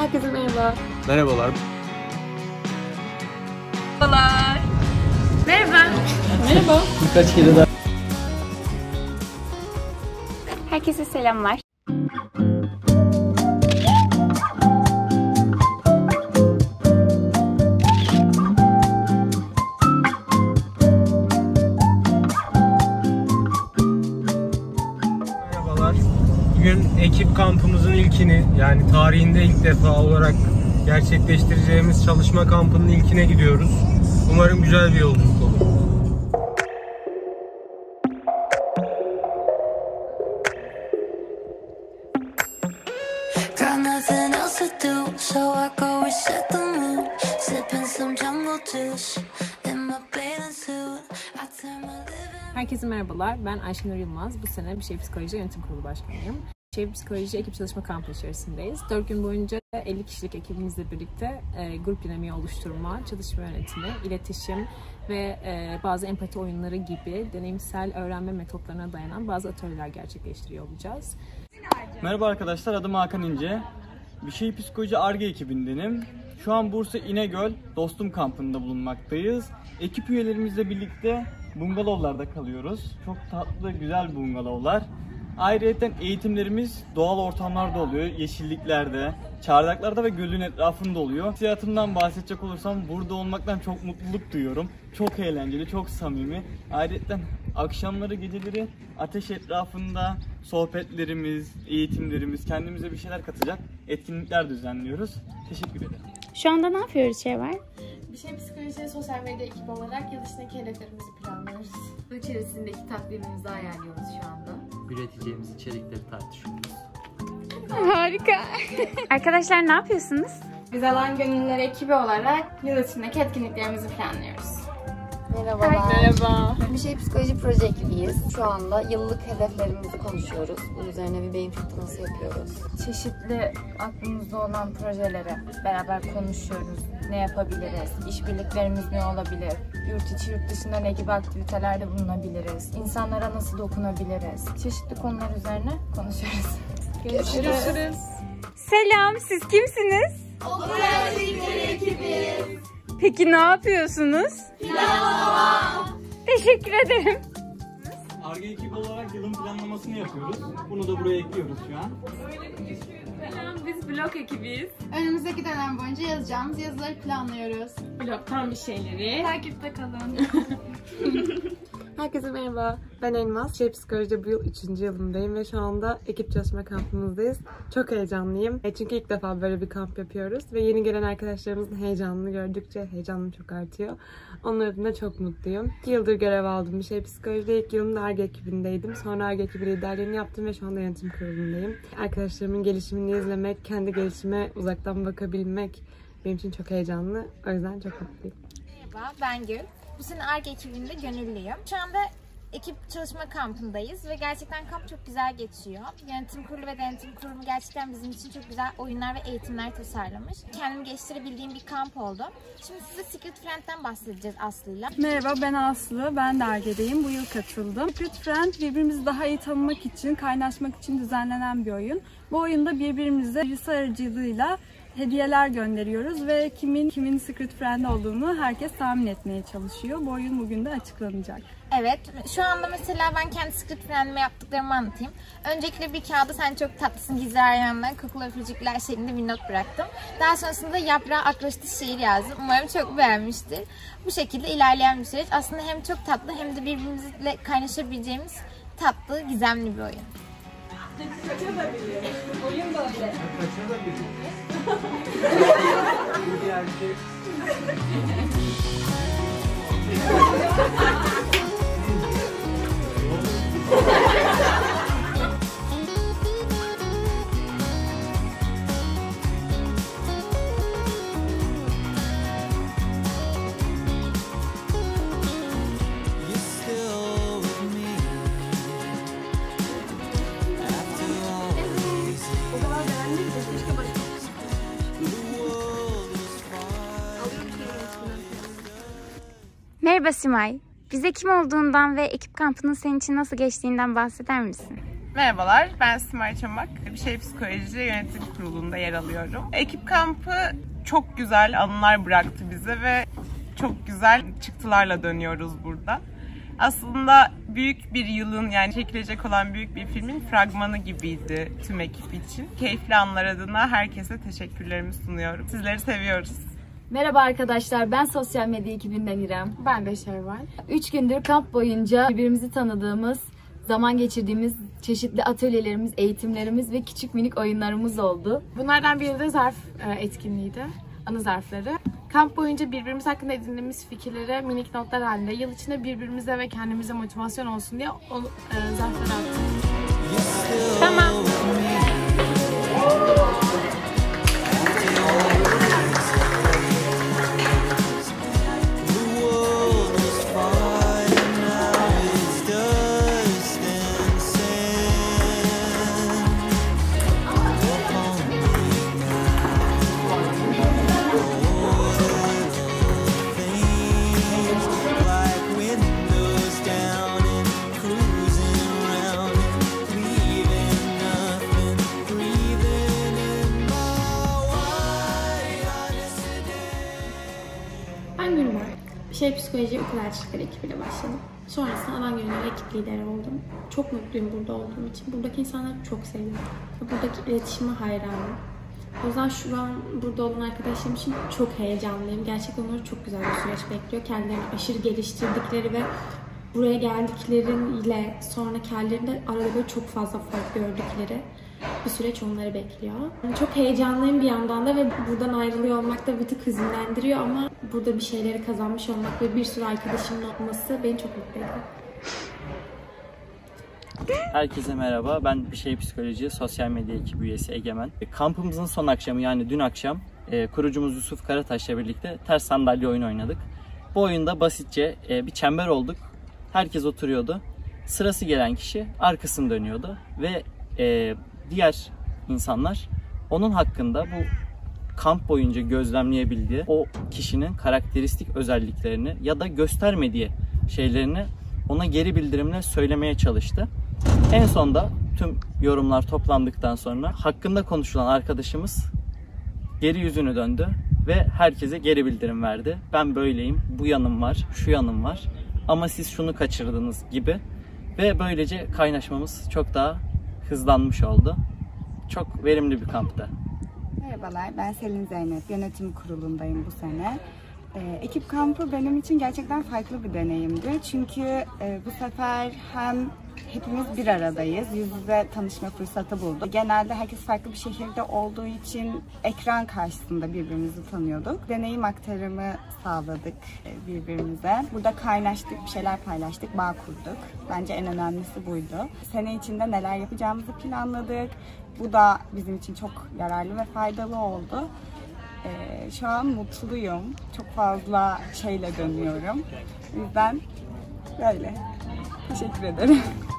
Herkese merhaba. Merhabalar. Merhabalar. Merhaba. Merhaba. Birkaç kere daha. Herkese selamlar. Merhabalar. Bugün ekip kampımızın ilkini, yani tarihinde ilk defa olarak gerçekleştireceğimiz çalışma kampının ilkine gidiyoruz. Umarım güzel bir yolculuk olur. Herkese merhabalar. Ben Ayşenur Yılmaz. Bu sene Bir Şey Psikoloji Yönetim Kurulu Başkanıyım. Bir Şey Psikoloji ekip çalışma kampı içerisindeyiz. 4 gün boyunca 50 kişilik ekibimizle birlikte grup dinamiği oluşturma, çalışma yönetimi, iletişim ve bazı empati oyunları gibi deneyimsel öğrenme metotlarına dayanan bazı atölyeler gerçekleştiriyor olacağız. Merhaba arkadaşlar, adım Hakan İnce. Bir Şey Psikoloji Ar-Ge ekibindenim. Şu an Bursa İnegöl Dostum kampında bulunmaktayız. Ekip üyelerimizle birlikte bungalovlarda kalıyoruz. Çok tatlı, güzel bungalovlar. Ayrıca eğitimlerimiz doğal ortamlarda oluyor. Yeşilliklerde, çardaklarda ve gölün etrafında oluyor. Hissiyatımdan bahsedecek olursam burada olmaktan çok mutluluk duyuyorum. Çok eğlenceli, çok samimi. Ayrıca akşamları, geceleri ateş etrafında sohbetlerimiz, eğitimlerimiz, kendimize bir şeyler katacak etkinlikler düzenliyoruz. Teşekkür ederim. Şu anda ne yapıyoruz Şevval? Bir Şey Psikoloji sosyal medya ekibi olarak yıl içindeki hedeflerimizi planlıyoruz. Bu içerisindeki takvimimizi ayarlıyoruz şu anda. Üreteceğimiz içerikleri tartışıyoruz. Harika. Arkadaşlar ne yapıyorsunuz? Biz Alan Gönüllüler ekibi olarak yıl içindeki etkinliklerimizi planlıyoruz. Merhabalar. Merhaba. Bir Şey Psikoloji proje ekibiyiz. Şu anda yıllık hedeflerimizi konuşuyoruz. Bunun üzerine bir beyin fırtınası yapıyoruz. Çeşitli aklımızda olan projelere beraber konuşuyoruz. Ne yapabiliriz? İşbirliklerimiz ne olabilir? Yurt içi, yurt dışında ne gibi aktivitelerde bulunabiliriz? İnsanlara nasıl dokunabiliriz? Çeşitli konular üzerine konuşuyoruz. Görüşürüz. Selam, siz kimsiniz? Okul öğrencileri ekibiyiz. Peki ne yapıyorsunuz? Planlama. Teşekkür ederim. Ar-Ge ekibi olarak yılın planlamasını yapıyoruz. Bunu da buraya ekliyoruz şu an. Selam, biz blog ekibiyiz. Önümüzdeki dönem boyunca yazacağımız yazıları planlıyoruz. Blogtan bir şeyleri. Takipte kalın. Herkese merhaba, ben Elmas. Şey Psikoloji'de bu yıl 3. yılındayım ve şu anda ekip çalışma kampımızdayız. Çok heyecanlıyım. Çünkü ilk defa böyle bir kamp yapıyoruz ve yeni gelen arkadaşlarımızın heyecanını gördükçe heyecanım çok artıyor. Onlar adına çok mutluyum. 2 yıldır görev aldım Bir Şey Psikoloji'de. İlk yılımda Ar-Ge ekibindeydim. Sonra Ar-Ge ekibi liderliğini yaptım ve şu anda yönetim kurulundayım. Arkadaşlarımın gelişimini izlemek, kendi gelişime uzaktan bakabilmek benim için çok heyecanlı. O yüzden çok mutluyum. Merhaba, ben Gül. Bu sene Ar-Ge ekibinde gönüllüyüm. Şu anda ekip çalışma kampındayız ve gerçekten kamp çok güzel geçiyor. Yönetim kurulu ve denetim kurulu gerçekten bizim için çok güzel oyunlar ve eğitimler tasarlamış. Kendimi geliştirebildiğim bir kamp oldu. Şimdi size Secret Friend'den bahsedeceğiz Aslı'yla. Merhaba, ben Aslı. Ben de Ar-Ge'deyim. Bu yıl katıldım. Secret Friend birbirimizi daha iyi tanımak için, kaynaşmak için düzenlenen bir oyun. Bu oyunda birbirimize birisi aracılığıyla hediyeler gönderiyoruz ve kimin Secret Friend olduğunu herkes tahmin etmeye çalışıyor. Bu oyun bugün de açıklanacak. Evet, şu anda mesela ben kendi Secret Friend'ime yaptıklarımı anlatayım. Öncelikle bir kağıda sen çok tatlısın, gizli arayanlar, kokulu öpücükler şeklinde bir not bıraktım. Daha sonrasında yaprağa akroşti şiir yazdım. Umarım çok beğenmiştir. Bu şekilde ilerleyen bir süreç. Aslında hem çok tatlı hem de birbirimizle kaynaşabileceğimiz tatlı, gizemli bir oyun. Kaçabilir. Oyun da öyle. Kaçabilir. Bu bir erkek. Merhaba Simay. Bize kim olduğundan ve ekip kampının senin için nasıl geçtiğinden bahseder misin? Merhabalar, ben Simay Çamak. Bir Şey Psikoloji Yönetim Kurulu'nda yer alıyorum. Ekip kampı çok güzel anılar bıraktı bize ve çok güzel çıktılarla dönüyoruz burada. Aslında büyük bir yılın, yani çekilecek olan büyük bir filmin fragmanı gibiydi tüm ekip için. Keyifli anlar adına herkese teşekkürlerimi sunuyorum. Sizleri seviyoruz. Merhaba arkadaşlar, ben sosyal medya ekibinden İrem. Ben de Şevval. 3 gündür kamp boyunca birbirimizi tanıdığımız, zaman geçirdiğimiz çeşitli atölyelerimiz, eğitimlerimiz ve küçük minik oyunlarımız oldu. Bunlardan biri de zarf etkinliğiydi, anı zarfları. Kamp boyunca birbirimiz hakkında edindiğimiz fikirlere minik notlar halinde yıl içinde birbirimize ve kendimize motivasyon olsun diye o zarfları attık. Tamam. Ben Gülmar. Bir Şey Psikoloji okul elçilikleri ekibiyle başladım. Sonrasında alan gönüllü ekip lideri oldum. Çok mutluyum burada olduğum için. Buradaki insanları çok seviyorum. Buradaki iletişime hayranım. O yüzden şu an burada olan arkadaşlarım için çok heyecanlıyım. Gerçekten onları çok güzel bir süreç bekliyor. Kendilerini aşırı geliştirdikleri ve buraya geldikleriyle sonraki hallerinde arada böyle çok fazla fark gördükleri bir süreç onları bekliyor. Çok heyecanlıyım bir yandan da ve buradan ayrılıyor olmak da bir tık hüzünlendiriyor ama burada bir şeyleri kazanmış olmak ve bir sürü arkadaşımın olması beni çok mutlu ediyor. Herkese merhaba. Ben Bir Şey Psikoloji sosyal medya ekibi üyesi Egemen. Kampımızın son akşamı, yani dün akşam kurucumuz Yusuf Karataş'la birlikte ters sandalye oyunu oynadık. Bu oyunda basitçe bir çember olduk. Herkes oturuyordu. Sırası gelen kişi arkasını dönüyordu ve diğer insanlar onun hakkında bu kamp boyunca gözlemleyebildiği o kişinin karakteristik özelliklerini ya da göstermediği şeylerini ona geri bildirimle söylemeye çalıştı. En sonda tüm yorumlar toplandıktan sonra hakkında konuşulan arkadaşımız geri yüzünü döndü ve herkese geri bildirim verdi. Ben böyleyim, bu yanım var, şu yanım var ama siz şunu kaçırdınız gibi ve böylece kaynaşmamız çok daha hızlanmış oldu. Çok verimli bir kamptı. Merhabalar, ben Selin Zeynep. Yönetim kurulundayım bu sene. Ekip kampı benim için gerçekten farklı bir deneyimdi. Çünkü bu sefer hem hepimiz bir aradayız, yüz yüze tanışma fırsatı bulduk. Genelde herkes farklı bir şehirde olduğu için ekran karşısında birbirimizi tanıyorduk. Deneyim aktarımı sağladık birbirimize. Burada kaynaştık, bir şeyler paylaştık, bağ kurduk. Bence en önemlisi buydu. Sene içinde neler yapacağımızı planladık. Bu da bizim için çok yararlı ve faydalı oldu. Şu an mutluyum. Çok fazla şeyle dönüyorum. O yüzden böyle. Teşekkür ederim.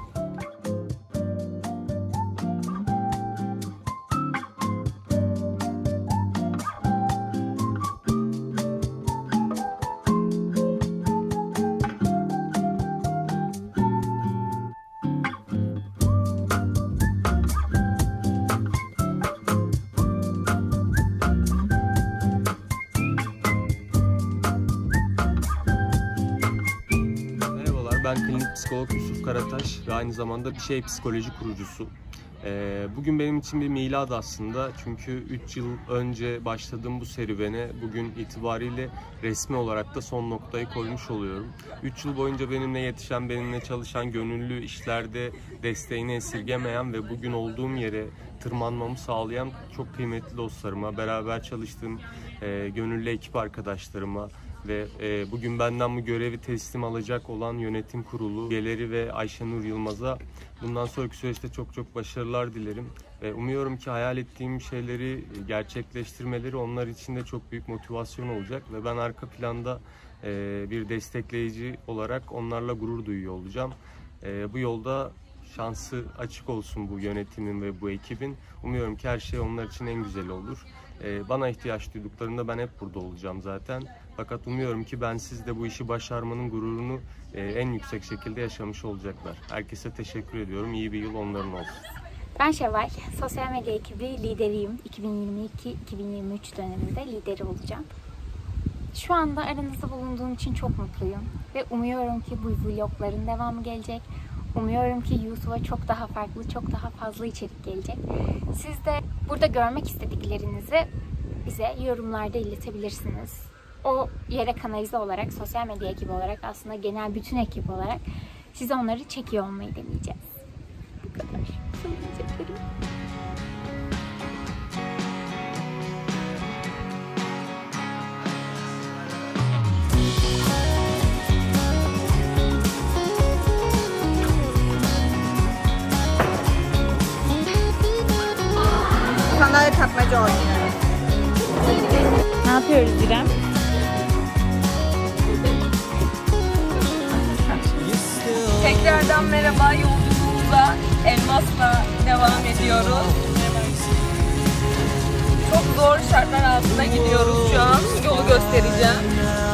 Ben klinik psikolog Yusuf Karataş ve aynı zamanda Bir Şey Psikoloji kurucusu. Bugün benim için bir milad aslında, çünkü 3 yıl önce başladığım bu serüvene bugün itibariyle resmi olarak da son noktayı koymuş oluyorum. 3 yıl boyunca benimle yetişen, benimle çalışan, gönüllü işlerde desteğini esirgemeyen ve bugün olduğum yere tırmanmamı sağlayan çok kıymetli dostlarıma, beraber çalıştığım gönüllü ekip arkadaşlarıma ve bugün benden bu görevi teslim alacak olan yönetim kurulu üyeleri ve Ayşenur Yılmaz'a bundan sonraki süreçte çok başarılar dilerim. Ve umuyorum ki hayal ettiğim şeyleri gerçekleştirmeleri onlar için de çok büyük motivasyon olacak ve ben arka planda bir destekleyici olarak onlarla gurur duyuyor olacağım. Bu yolda şansı açık olsun bu yönetimin ve bu ekibin. Umuyorum ki her şey onlar için en güzeli olur. Bana ihtiyaç duyduklarında ben hep burada olacağım zaten. Fakat umuyorum ki bensiz de bu işi başarmanın gururunu en yüksek şekilde yaşamış olacaklar. Herkese teşekkür ediyorum. İyi bir yıl onların olsun. Ben Şevval, sosyal medya ekibi lideriyim. 2022-2023 döneminde lideri olacağım. Şu anda aranızda bulunduğum için çok mutluyum. Ve umuyorum ki bu vlogların devamı gelecek. Umuyorum ki YouTube'a çok daha farklı, çok daha fazla içerik gelecek. Siz de burada görmek istediklerinizi bize yorumlarda iletebilirsiniz. O yere kanalize olarak, sosyal medya ekibi olarak, aslında genel bütün ekip olarak size onları çekiyor olmayı deneyeceğiz. Bu kadar. Söyleyeceklerim. Sandalye kapmaca oynuyoruz. Ne yapıyoruz İrem? Tekrardan merhaba, yolculuğumuza Elmas'la devam ediyoruz. Çok zor şartlar altında gidiyoruz şu an. Yolu göstereceğim.